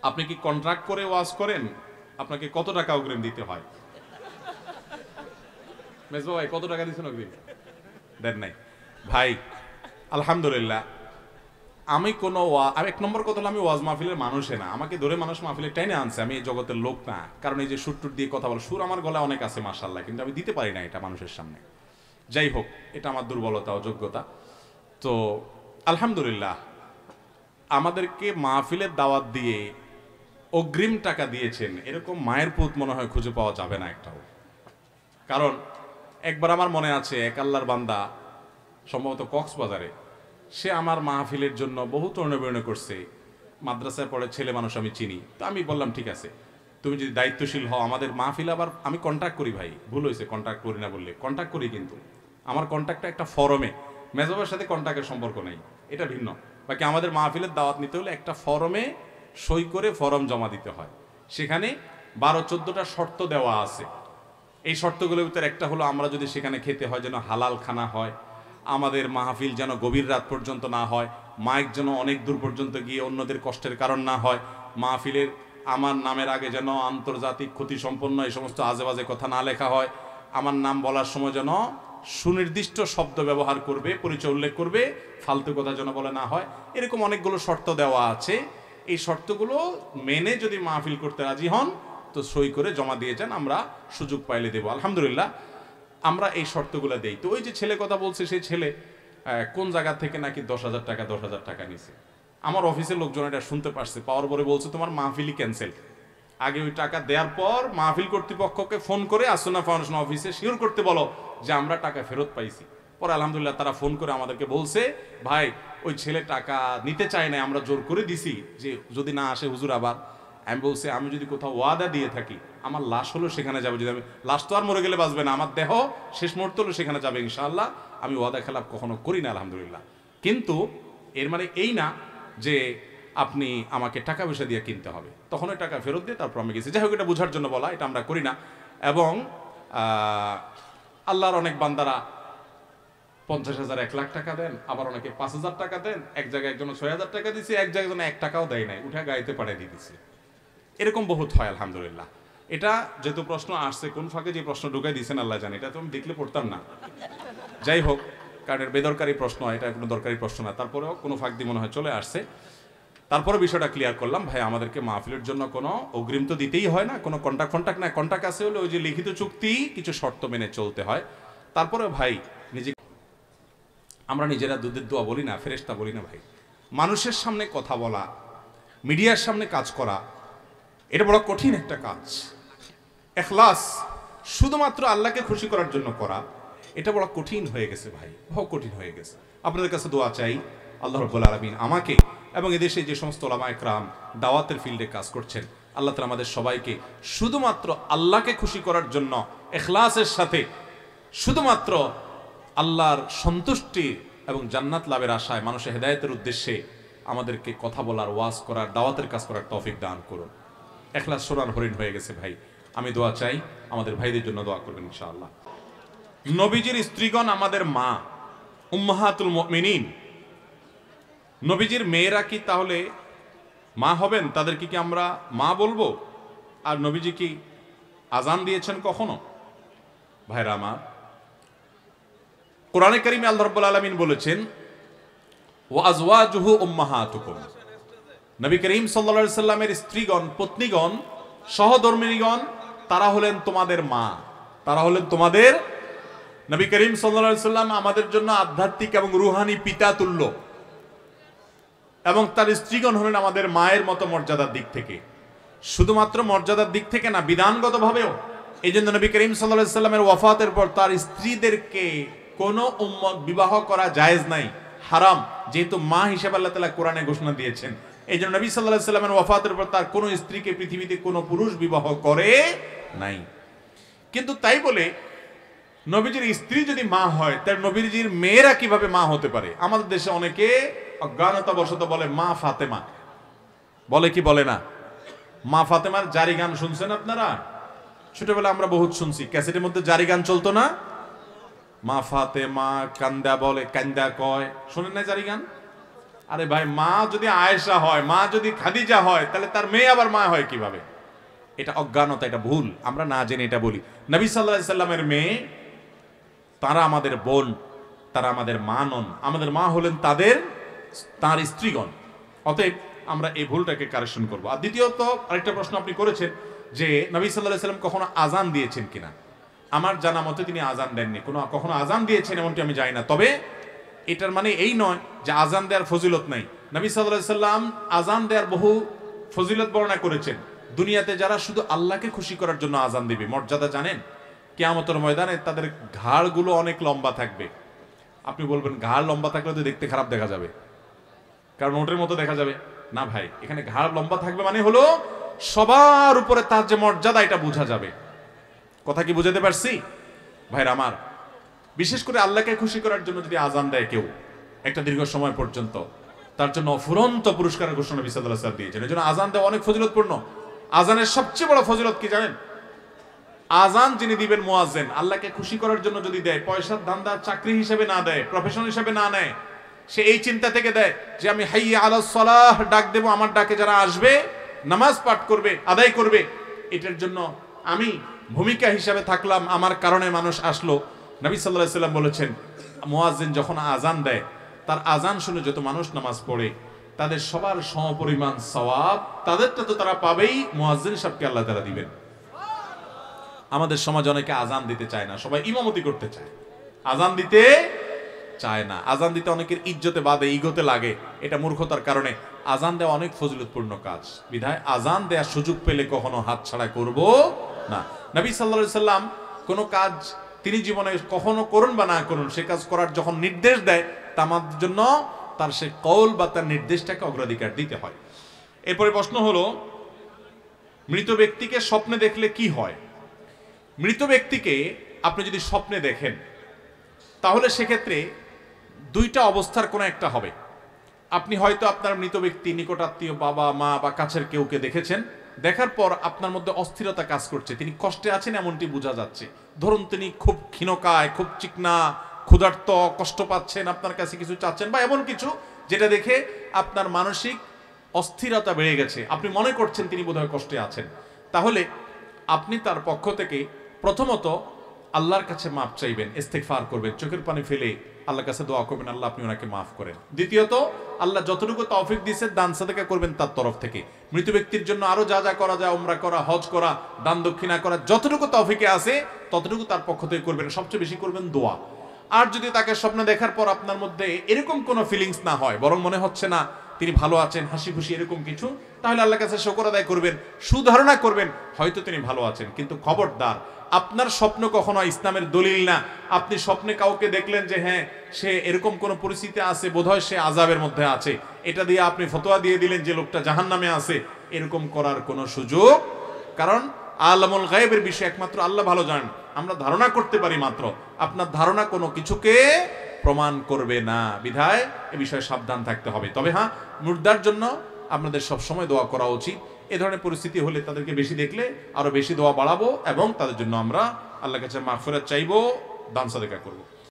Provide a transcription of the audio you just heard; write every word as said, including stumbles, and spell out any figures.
আপনি কি কন্ট্রাক্ট করে ওয়াজ করেন? আপনাকে কত টাকা অগ্রিম দিতে হয়? মেজবা ভাই কত টাকা দিচ্ছেন অগ্রিম? দেন নাই ভাই। আলহামদুলিল্লাহ, আমি কোনো আমি এক নম্বর কথা হলো আমি ওয়াজ মাহফিলের মানুষে না। আমাকে ধরে মানুষ মাহফিলে টেনে আনছে, আমি এই জগতের লোক না। কারণ এই যে সুর টুর দিয়ে কথা বল, সুর আমার গলায় অনেক আছে মাশাআল্লাহ, কিন্তু আমি দিতে পারি না এটা মানুষের সামনে। যাই হোক, এটা আমার দুর্বলতা, অযোগ্যতা। তো আলহামদুলিল্লাহ, আমাদেরকে মাহফিলের দাওয়াত দিয়ে অগ্রিম টাকা দিয়েছেন এরকম মায়ের পুত মনে হয় খুঁজে পাওয়া যাবে না একটাও। কারণ একবার আমার মনে আছে, এক আল্লাহর বান্দা সম্ভবত কক্সবাজারে, সে আমার মাহফিলের জন্য বহু তর্ণবির্ণ করছে। মাদ্রাসায় পড়ে ছেলে মানুষ, আমি চিনি। তো আমি বললাম ঠিক আছে, তুমি যদি দায়িত্বশীল হও, আমাদের মাহফিল আবার আমি কন্ট্যাক্ট করি ভাই, ভুল হয়েছে কন্ট্যাক্ট করি না বললে, কন্ট্যাক্ট করি, কিন্তু আমার কন্ট্যাক্টটা একটা ফরমে, মেজবাবের সাথে কন্ট্যাক্টের সম্পর্ক নেই, এটা ভিন্ন। বাকি আমাদের মাহফিলের দাওয়াত নিতে হলে একটা ফরমে সই করে ফরম জমা দিতে হয়। সেখানে বারো চোদ্দটা শর্ত দেওয়া আছে। এই শর্তগুলোর ভিতরে একটা হলো, আমরা যদি সেখানে খেতে হয় যেন হালাল খানা হয়, আমাদের মাহফিল যেন গভীর রাত পর্যন্ত না হয়, মাইক যেন অনেক দূর পর্যন্ত গিয়ে অন্যদের কষ্টের কারণ না হয়, মাহফিলের আমার নামের আগে যেন আন্তর্জাতিক ক্ষতি সম্পন্ন এই সমস্ত আজেবাজে কথা না লেখা হয়, আমার নাম বলার সময় যেন সুনির্দিষ্ট শব্দ ব্যবহার করবে, পরিচয় উল্লেখ করবে, ফালতু কথা যেন বলে না হয়। এরকম অনেকগুলো শর্ত দেওয়া আছে। এই শর্তগুলো মেনে যদি মাহফিল করতে রাজি হন তো সই করে জমা দিয়ে যান, আমরা সুযোগ পাইলে দেব। আলহামদুলিল্লাহ, আমরা এই শর্তগুলো দেই। তো ওই যে ছেলে কথা বলছে, সেই ছেলে কোন জায়গা থেকে নাকি দশ হাজার টাকা দশ হাজার টাকা নিছে। আমার অফিসের লোকজন এটা শুনতে পারছে, পাওয়ার পরে বলছে তোমার মাহফিলই ক্যান্সেল। আগে ওই টাকা দেওয়ার পর মাহফিল কর্তৃপক্ষকে ফোন করে আসুনা ফাউন্ডেশন অফিসে শিওর করতে বলো যে আমরা টাকা ফেরত পাইছি। পরে আলহামদুলিল্লাহ তারা ফোন করে আমাদেরকে বলছে, ভাই ওই ছেলে টাকা নিতে চায় না, আমরা জোর করে দিছি যে যদি না আসে হুজুর আবার। আমি বলছি, আমি যদি কোথাও ওয়াদা দিয়ে থাকি, আমার লাশ হলো সেখানে যাবে। যদি আমি লাশ তো আর মরে গেলে বাঁচবে না, আমার দেহ শেষ মুহূর্ত হলো সেখানে যাবে ইনশাআল্লাহ। আমি ওয়াদা খেলাপ কখনো করি না আলহামদুলিল্লাহ। কিন্তু এর মানে এই না যে আপনি আমাকে টাকা পয়সা দিয়ে কিনতে হবে, তখন ওই টাকা ফেরত দিয়ে তারপর আমি গেছি। যাই হোক, এটা বোঝার জন্য বলা, এটা আমরা করি না। এবং আল্লাহর অনেক বান্দারা পঞ্চাশ হাজার এক লাখ টাকা দেন, আবার অনেকে পাঁচ হাজার টাকা দেন। এক জায়গায় একজন ছয় হাজার টাকা দিচ্ছে, এক জায়গায় একজন এক টাকাও দেয় নাই, উঠে গাইতে পাঠিয়ে দিয়ে দিচ্ছে। এরকম বহুত হয় আলহামদুলিল্লাহ। এটা যেহেতু প্রশ্ন আসছে, কোন ফাঁকে যে প্রশ্ন ঢুকাই দিয়েছেন আল্লাহ জানে, এটা তো আমি দেখলে পড়তাম না। যাই হোক, কারণ এর বেদরকারি প্রশ্ন, এটা কোনো দরকারি প্রশ্ন না, তারপরেও কোনো ফাঁক দিয়ে মনে হয় চলে আসছে। তারপরে বিষয়টা ক্লিয়ার করলাম, ভাই আমাদেরকে মাহফিলের জন্য কোনো অগ্রিম তো দিতেই হয় না, কোনো কন্ট্যাক্ট ফন্ট্যাক্ট না। কন্ট্যাক্ট আছে হলে ওই যে লিখিত চুক্তি, কিছু শর্ত মেনে চলতে হয়। তারপরে ভাই নিজে আমরা নিজেরা দুধের দোয়া বলি না, ফেরেশতা বলি না ভাই। মানুষের সামনে কথা বলা, মিডিয়ার সামনে কাজ করা, এটা বড় কঠিন একটা কাজ। ইখলাস শুধুমাত্র আল্লাহকে খুশি করার জন্য করা, এটা বড় কঠিন হয়ে গেছে ভাই, বহু কঠিন হয়ে গেছে। আপনাদের কাছে দোয়া চাই, আল্লাহ রাব্বুল আলামিন আমাকে এবং এদেশে যে সমস্ত উলামা ইকরাম দাওয়াতের ফিল্ডে কাজ করছেন, আল্লাহ তাআলা আমাদের সবাইকে শুধুমাত্র আল্লাহকে খুশি করার জন্য ইখলাসের সাথে, শুধুমাত্র আল্লাহর সন্তুষ্টি এবং জান্নাত লাভের আশায় মানুষের হেদায়েতের উদ্দেশ্যে আমাদেরকে কথা বলার, ওয়াজ করার, দাওয়াতের কাজ করার তৌফিক দান করুন। ইখলাস সোনার হরিণ হয়ে গেছে ভাই। আমি দোয়া চাই, আমাদের ভাইদের জন্য দোয়া করবেন ইনশাআল্লাহ। নবীজির স্ত্রীগণ আমাদের মা, উম্মাহাতুল মুমিনিন। নবীজির মেয়েরা কি তাহলে মা হবেন? তাদেরকে কি আমরা মা বলবো? আর নবীজি কি আজান দিয়েছেন কখনো? ভাইরা আমার, কোরআনে কারিমে আল্লাহ রাব্বুল আলামিন বলেছেন, ওয়া আজওয়াজুহু উম্মাহাতুকুম। নবী করিম সাল্লাল্লাহু আলাইহি সাল্লামের স্ত্রীগণ, পত্নীগণ, সহধর্মিণীগণ, তারা হলেন তোমাদের মা, তারা হলেন তোমাদের। নবী করিম সাল্লাল্লাহু আলাইহি সাল্লাম আমাদের জন্য আধ্যাত্মিক এবং রুহানি পিতা তুল্য, এবং তার স্ত্রীগণ হলেন আমাদের মায়ের মতো মর্যাদার দিক থেকে। শুধুমাত্র মর্যাদার দিক থেকে না, বিধানগতভাবেও। এই জন্য নবী করিম সাল্লাল্লাহু আলাইহি সাল্লামের ওয়াফাতের পর তার স্ত্রীদেরকে কোনো উম্মত বিবাহ করা জায়েজ নাই, হারাম, যেহেতু মা হিসেবে আল্লাহ তাআলা কোরআনে ঘোষণা দিয়েছেন। এই জন্য নবী সাল্লাল্লাহু আলাইহি সাল্লামের ওয়াফাতের পর তার কোনো স্ত্রীকে পৃথিবীতে কোনো পুরুষ বিবাহ করে নাই। কিন্তু তাই বলে নবীজির স্ত্রী যদি মা হয়, তার নবীজির মেয়েরা কিভাবে মা হতে পারে? আমাদের দেশে অনেকে অজ্ঞানতাবশত বলে মা ফাতেমা, বলে কি বলে না? মা ফাতেমার জারি গান শুনছেন আপনারা? ছোটবেলা আমরা বহুত শুনছি, ক্যাসেটের মধ্যে জারি গান চলতো না? মা ফাতেমা কান্দা বলে, কান্দা কয়, শোনেন না জারি গান? আরে ভাই, মা যদি আয়েশা হয়, মা যদি খাদিজা হয়, তাহলে তার মেয়ে আবার মা হয় কিভাবে? এটা অজ্ঞানতা, এটা ভুল, আমরা না জেনে এটা বলি। নবী সাল্লাল্লাহু আলাইহি সাল্লামের মেয়ে, তারা আমাদের বোন, তারা আমাদের মা নন, আমাদের মা হলেন তাদের তার স্ত্রীগণ। অতএব আমরা এই ভুলটাকে কারেকশন করব। আর দ্বিতীয়ত আরেকটা প্রশ্ন আপনি করেছেন যে নবী সাল্লাল্লাহু আলাইহি সাল্লাম কখনো আজান দিয়েছেন কিনা। আমার জানা মতে তিনি আজান দেননি, কোনো কখনো আজান দিয়েছেন এমনটি আমি জানি না। তবে এটার মানে এই নয় যে আজান দেওয়ার ফজিলত নাই। নবী সাল্লাল্লাহু আলাইহি সাল্লাম আজান দেওয়ার বহু ফজিলত বর্ণনা করেছেন। দুনিয়াতে যারা শুধু আল্লাহকে খুশি করার জন্য আজান দিবে, মর্যাদা জানেন? কিয়ামতের ময়দানে তাদের ঘাড়গুলো অনেক লম্বা থাকবে। আপনি বলবেন ঘাড় লম্বা থাকলে তো দেখতে খারাপ দেখা যাবে, কারণ ওটের মতো দেখা যাবে। না ভাই, এখানে ঘাড় লম্বা থাকবে মানে হলো সবার উপরে তার যে মর্যাদা, এটা বোঝা যাবে। কথা কি বুঝাতে পারছি ভাইরা আমার? বিশেষ করে আল্লাহকে খুশি করার জন্য যদি আজান দেয় কেউ একটা দীর্ঘ সময় পর্যন্ত, তার জন্য অফুরন্ত পুরস্কারের ঘোষণা নবী সাল্লাল্লাহু আলাইহি ওয়াসাল্লাম দিয়েছেন। এজন্য আজান দেওয়া অনেক ফজিলতপূর্ণ। আজানের সবচেয়ে বড় ফজিলত কি জানেন? আজান যিনি দিবেন মুয়াজ্জিন, আল্লাহকে খুশি করার জন্য যদি দেয়, পয়সার ধান্দা চাকরি হিসেবে না দেয়, প্রফেশন হিসেবে না নেয়, সে এই চিন্তা থেকে দেয় যে আমি হাইয়া আলাস সালাহ ডাক দেব, আমার ডাকে যারা আসবে নামাজ পাঠ করবে, আদায় করবে, এটার জন্য আমি ভূমিকা হিসাবে থাকলাম, আমার কারণে মানুষ আসলো। নবী সাল্লাল্লাহু আলাইহি ওয়াসাল্লাম বলেছেন, মুয়াজ্জিন যখন আজান দেয়, তার আজান শুনে যত মানুষ নামাজ পড়ে তাদের সবার সমপরিমাণ সওয়াব, তাদেরটা তো তারা পাবেই, মুয়াজ্জিন সাহেবকে আল্লাহ তাআলা দিবেন। আমাদের সমাজ অনেকে আজান দিতে চায় না, সবাই ইমামতি করতে চায়, আজান দিতে চায় না। আজান দিতে অনেকের ইজ্জতে বাদে, ইগোতে লাগে, এটা মূর্খতার কারণে। আজান দেওয়া অনেক ফজিলতপূর্ণ কাজ, বিধায় আজান দেওয়ার সুযোগ পেলে কখনো হাতছাড়া করব না। নবী সাল্লাল্লাহু আলাইহি সাল্লাম কোনো কাজ তিনি জীবনে কখনো করুন বা না করুন, সে কাজ করার যখন নির্দেশ দেয়, তা আমাদের জন্য তার সে কওল বা তার নির্দেশটাকে অগ্রাধিকার দিতে হয়। এরপরে প্রশ্ন হলো, মৃত ব্যক্তিকে স্বপ্নে দেখলে কি হয়? মৃত ব্যক্তিকে আপনি যদি স্বপ্নে দেখেন, তাহলে সেক্ষেত্রে দুইটা অবস্থার কোনো একটা হবে। আপনি হয়তো আপনার মৃত ব্যক্তি, নিকটাত্মীয়, বাবা মা বা কাছের কেউকে দেখেছেন, দেখার পর আপনার মধ্যে অস্থিরতা কাজ করছে, তিনি কষ্টে আছেন এমনটি বোঝা যাচ্ছে। ধরুন তিনি খুব ক্ষীণকায়, খুব চিকনা, ক্ষুধার্ত, কষ্ট পাচ্ছেন, আপনার কাছে কিছু চাচ্ছেন বা এমন কিছু যেটা দেখে আপনার মানসিক অস্থিরতা বেড়ে গেছে, আপনি মনে করছেন তিনি বোধহয় কষ্টে আছেন। তাহলে আপনি তার পক্ষ থেকে প্রথমত আল্লাহর কাছে মাফ চাইবেন, ইস্তেগফার করবেন, চোখের পানি ফেলে আল্লাহর কাছে দোয়া করবেন, আল্লাহ আপনি ওনাকে মাফ করেন। দ্বিতীয়ত, আল্লাহ যতটুকু তৌফিক দিয়েছেন দান সাদাকা করবেন তার তরফ থেকে। মৃত ব্যক্তির জন্য আরো যা যা করা যায়, উমরা করা, হজ করা, দান দক্ষিণা করা, যতটুকু তৌফিকে আছে ততটুকু তার পক্ষ থেকে করবেন। সবচেয়ে বেশি করবেন দোয়া। আর যদি তাকে স্বপ্ন দেখার পর আপনার মধ্যে এরকম কোনো ফিলিংস না হয়, বরং মনে হচ্ছে না তিনি ভালো আছেন, হাসি খুশি এরকম কিছু, তাহলে আল্লাহর কাছে শুকর আদায় করবেন, সুধারণা করবেন হয়তো তিনি ভালো আছেন। কিন্তু খবরদার, আপনার স্বপ্ন কখনো ইসলামের দলিল না। আপনি স্বপ্নে কাউকে দেখলেন যে হ্যাঁ সে এরকম কোন পরিস্থিতি আছে, বোধহয় সে আযাবের মধ্যে আছে, এটা দিয়ে আপনি ফতোয়া দিয়ে দিলেন যে লোকটা জাহান্নামে আছে, এরকম করার কোনো সুযোগ। কারণ আলামুল গায়বের বিষয় একমাত্র আল্লাহ ভালো জানেন, আমরা ধারণা করতে পারি মাত্র। আপনার ধারণা কোনো কিছুকে প্রমাণ করবে না, বিধায় এ বিষয়ে সাবধান থাকতে হবে। তবে হ্যাঁ, মুর্দার জন্য আপনাদের সব সময় দোয়া করা উচিত। এ ধরনের পরিস্থিতি হলে তাদেরকে বেশি দেখলে আরো বেশি দোয়া বাড়াবো এবং তাদের জন্য আমরা আল্লাহর কাছে মাগফিরাত চাইবো, দান সাদাকা করবো।